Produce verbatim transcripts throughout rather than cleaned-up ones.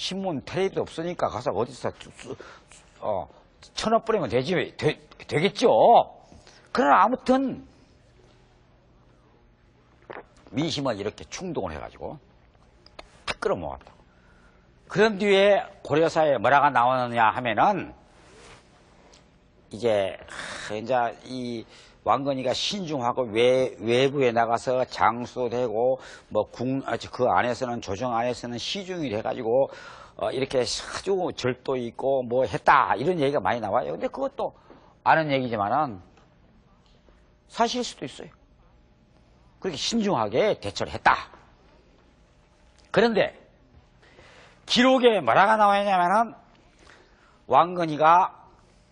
신문 텔레비도 없으니까 가서 어디서 어, 천원 뿌리면 되지, 되, 되겠죠. 그러나 아무튼 민심을 이렇게 충동을 해가지고 탁 끌어모았다. 그런 뒤에 고려사에 뭐라가 나오느냐 하면은 이제 이제 이 왕건이가 신중하고 외, 외부에 나가서 장수되고 뭐 궁, 그 안에서는 조정 안에서는 시중이 돼가지고 어, 이렇게 아주 절도 있고 뭐 했다 이런 얘기가 많이 나와요. 근데 그것도 아는 얘기지만은 사실일 수도 있어요. 그렇게 신중하게 대처를 했다. 그런데 기록에 뭐라가 나와 있냐면은 왕건이가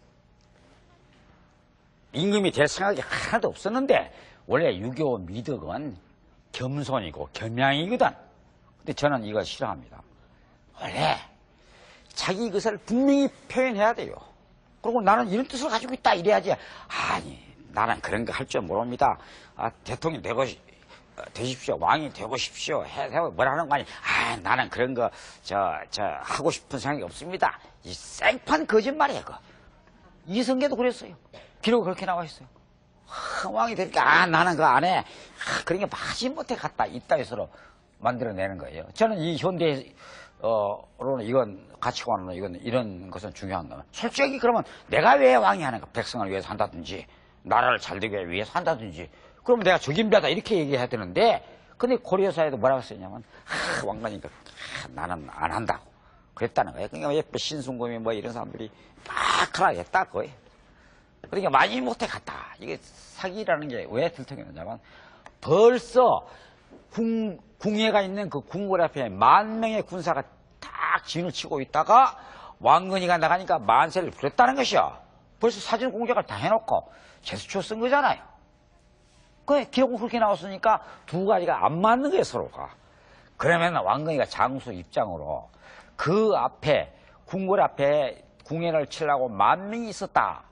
임금이 될 생각이 하나도 없었는데 원래 유교 미덕은 겸손이고 겸양이거든. 근데 저는 이걸 싫어합니다. 원래 자기 것을 분명히 표현해야 돼요. 그리고 나는 이런 뜻을 가지고 있다 이래야지. 아니 나는 그런 거 할 줄 모릅니다. 아, 대통령 되고 되십시오. 왕이 되고 싶시오. 해, 해 뭐라 하는 거 아니. 아 나는 그런 거 저 저 하고 싶은 생각이 없습니다. 이 생판 거짓말이에요. 그거. 이성계도 그랬어요. 기록이 그렇게 나와 있어요. 하, 왕이 되니까 아 나는 그거 안 해. 아, 그런 게 마지못해 갔다 이따위서로 만들어내는 거예요. 저는 이 현대 어로는 이건 가치관으로는 이건 이런 것은 중요한 거예요. 솔직히 그러면 내가 왜 왕이 하는 거? 백성을 위해서 한다든지 나라를 잘 되기 위해서 한다든지 그러면 내가 적임자다 이렇게 얘기해야 되는데 근데 고려사에도 뭐라고 쓰냐면 아, 왕관이니까 아, 나는 안 한다고 그랬다는 거예요. 그러니까 옆에 신순금이 뭐 이런 사람들이 막 하라 했다 거예요. 그러니까 많이 못해 갔다. 이게 사기라는 게 왜 들통이냐면 벌써 궁, 궁예가 있는 그 궁궐 앞에 만 명의 군사가 딱 진을 치고 있다가 왕건이가 나가니까 만세를 부렸다는 것이야. 벌써 사진 공작을 다 해놓고 제스처 쓴 거잖아요. 그 기록은 그렇게 나왔으니까 두 가지가 안 맞는 거예요, 서로가. 그러면 왕건이가 장수 입장으로 그 앞에 궁궐 앞에 궁예를 치려고 만 명이 있었다.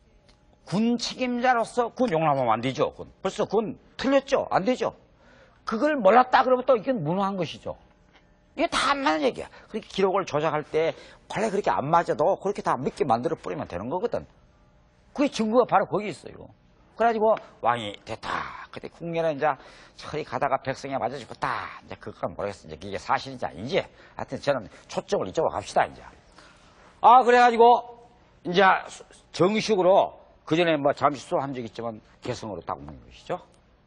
군 책임자로서 군 용납하면 안 되죠. 군. 벌써 군 틀렸죠. 안 되죠. 그걸 몰랐다 그러면 또 이건 무능한 것이죠. 이게 다 안 맞는 얘기야. 그렇게 기록을 조작할 때 원래 그렇게 안 맞아도 그렇게 다 믿게 만들어 버리면 되는 거거든. 그게 증거가 바로 거기 있어요. 그래가지고 왕이 됐다. 그때 궁예는 이제 저리 가다가 백성에 맞아 죽었다. 이제 그건 모르겠어. 이제 이게 사실인지 아닌지. 하여튼 저는 초점을 이쪽으로 갑시다, 이제. 아, 그래가지고 이제 정식으로 그 전에 뭐 잠시 수한 적이 있지만 개성으로 딱 오는 것이죠.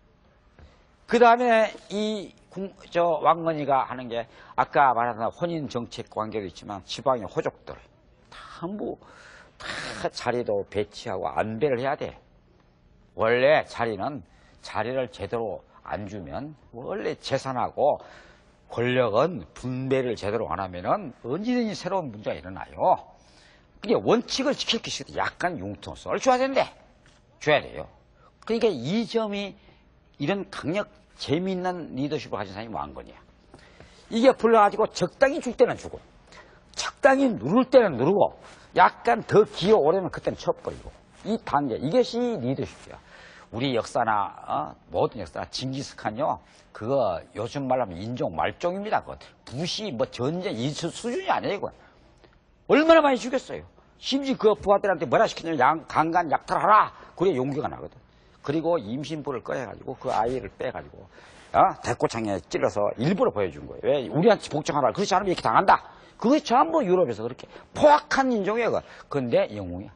그 다음에 이 궁, 저 왕건이가 하는 게 아까 말한 혼인 정책 관계도 있지만 지방의 호족들 전부 다 자리도 배치하고 안배를 해야 돼. 원래 자리는 자리를 제대로 안 주면 원래 재산하고 권력은 분배를 제대로 안 하면은 언제든지 새로운 문제가 일어나요. 그게 원칙을 지킬 게 있어도 약간 융통성을 줘야 된대. 줘야 돼요. 그러니까 이 점이 이런 강력 재미있는 리더십을 가진 사람이 왕건이야. 이게 불러가지고 적당히 줄 때는 주고 적당히 누를 때는 누르고 약간 더 기어오려면 그때는 쳐버리고 이 단계 이것이 리더십이야. 우리 역사나 어? 모든 역사나 징기스칸요 그거 요즘 말로 하면 인종 말종입니다. 그거 부시 뭐 전쟁 이 수준이 아니에요. 이거. 얼마나 많이 죽였어요. 심지어 그 부하들한테 뭐라 시키냐면 양, 강간 약탈하라. 그래 용기가 나거든. 그리고 임신부를 꺼내가지고 그 아이를 빼가지고 어? 대꼬창에 찔러서 일부러 보여준 거예요. 왜? 우리한테 복종하라. 그렇지 않으면 이렇게 당한다. 그게 전부 유럽에서 그렇게 포악한 인종이에요. 그런데 영웅이야.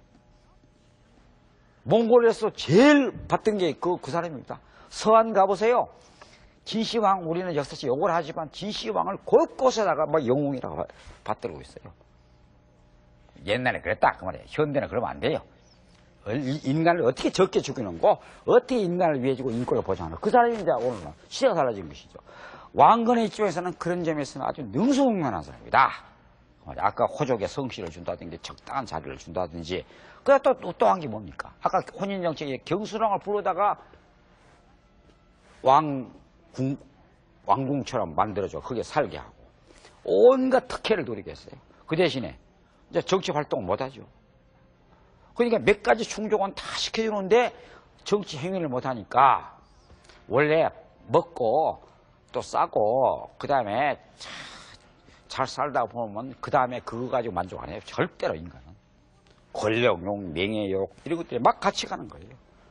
몽골에서 제일 봤던 게 그 그 사람입니다. 서안 가보세요. 진시황 우리는 역사시 욕을 하지만 진시황을 곳곳에다가 막 영웅이라고 받들고 있어요. 옛날에 그랬다 그 말이에요. 현대는 그러면 안 돼요. 인간을 어떻게 적게 죽이는 거, 어떻게 인간을 위해 주고 인권을 보장하는 거. 그 사람이 이제 오늘은 시대가 달라진 것이죠. 왕건의 입장에서는 그런 점에서는 아주 능수능란한 사람이다. 아까 호족의 성씨를 준다든지 적당한 자리를 준다든지 그래 또 또한 게 뭡니까? 아까 혼인정책에 경수랑을 부르다가 왕궁 왕궁처럼 만들어줘 거기에 살게 하고 온갖 특혜를 누리게 했어요. 그 대신에 이제 정치 활동을 못하죠. 그러니까 몇 가지 충족은 다 시켜주는데 정치 행위를 못하니까 원래 먹고 또 싸고 그 다음에 잘 살다 보면 그 다음에 그거 가지고 만족 안 해요. 절대로 인간은. 권력욕, 명예욕 이런 것들이 막 같이 가는 거예요.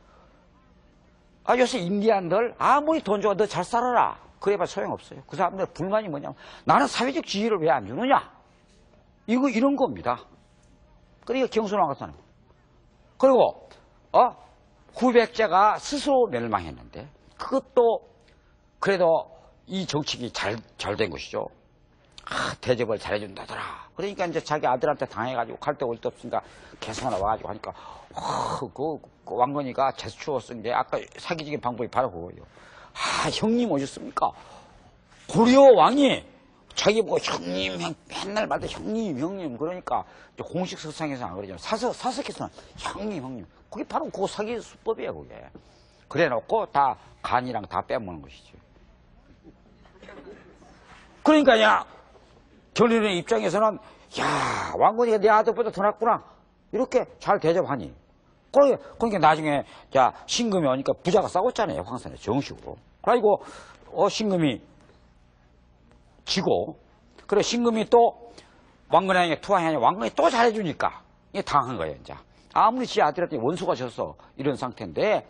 아, 요새 인디안들 아무리 돈 줘도 너 잘 살아라. 그래봐 소용없어요. 그 사람들 불만이 뭐냐면 나는 사회적 지위를 왜 안 주느냐. 이거 이런 겁니다. 그러니까 경순왕 같은 사람. 그리고 어 후백제가 스스로 멸망했는데 그것도 그래도 이 정치기 잘 잘 된 것이죠. 아, 대접을 잘해준다더라. 그러니까 이제 자기 아들한테 당해가지고 갈 데 올 데 없으니까 계속 나와가지고 하니까 어, 그, 그 왕건이가 제스추었는데 아까 사기적인 방법이 바로 그거예요. 아, 형님 오셨습니까? 고려 왕이 자기 보고 형님, 형, 맨날 말도 형님, 형님 그러니까 공식 석상에서는 안 그러잖아요. 사석, 사석에서는 형님, 형님. 그게 바로 그 사기 수법이에요, 그게. 그래 놓고 다 간이랑 다 빼먹는 것이죠. 그러니까 야 견인의 입장에서는 야 왕건이가 내 아들보다 더 낫구나 이렇게 잘 대접하니 그러니까 나중에 자 신금이 오니까 부자가 싸웠잖아요. 황산에 정식으로. 그리고 어 신금이 지고 그래 신금이 또 왕건이에게 투항하니 왕건이 또 잘해주니까 이게 당한 거예요. 이제 아무리 지 아들한테 원수가 져서 이런 상태인데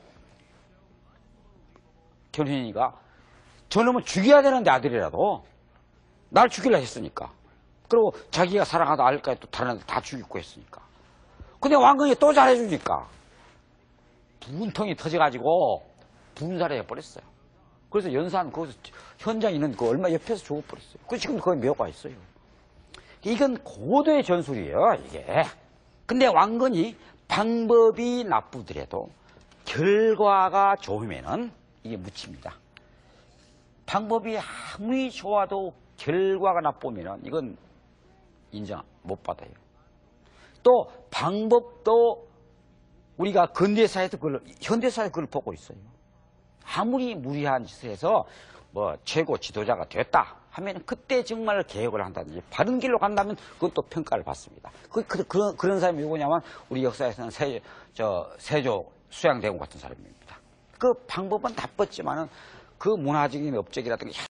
견인이가 저놈은 죽여야 되는데 아들이라도 날 죽이려 했으니까. 그리고 자기가 사랑하다 알까지 또 다른 애들 다 죽이고 했으니까. 근데 왕건이 또 잘해주니까 분통이 터져가지고 분살을 해버렸어요. 그래서 연산 거기서 현장에 있는 그 얼마 옆에서 죽어버렸어요. 그 지금 거기 묘가 있어요. 이건 고도의 전술이에요, 이게. 근데 왕건이 방법이 나쁘더라도 결과가 좋으면은 이게 묻힙니다. 방법이 아무리 좋아도 결과가 나쁘면 이건 인정 못 받아요. 또 방법도 우리가 근대사에서 그걸 현대사에서 그걸 보고 있어요. 아무리 무리한 짓을 해서 뭐 최고 지도자가 됐다 하면 그때 정말 개혁을 한다든지 바른 길로 간다면 그것도 평가를 받습니다. 그, 그, 그런, 그런 사람이 누구냐면 우리 역사에서는 세, 저, 세조 수양대공 같은 사람입니다. 그 방법은 나빴지만은 그 문화적인 업적이라든가